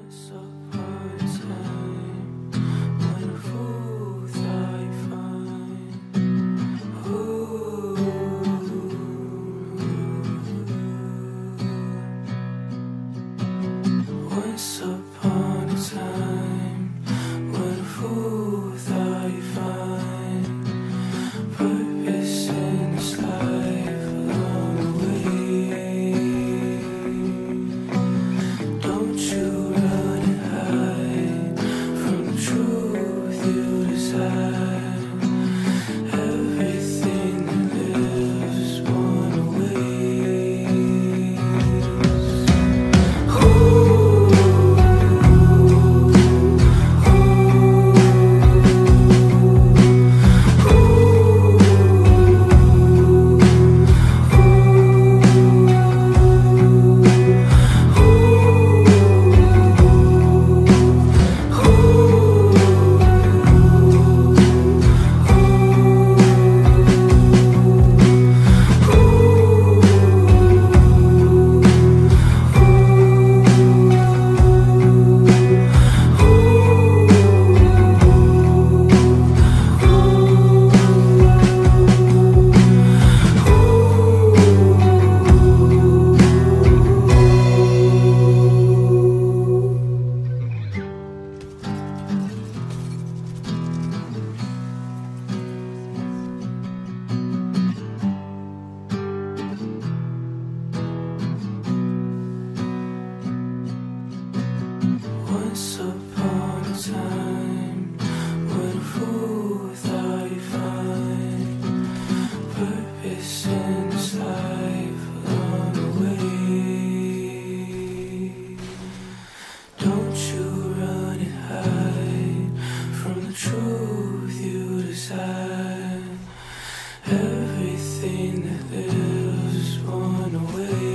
Once upon a time, when a fool thought he'd find, once upon a time, when a fool thought he'd find purpose in his life along the way. Don't you run and hide from the truth you desire. Everything that lives one way. Once upon a time, when a fool thought he'd find purpose in his life along the way. Don't you run and hide from the truth you desire. Everything that lives one way.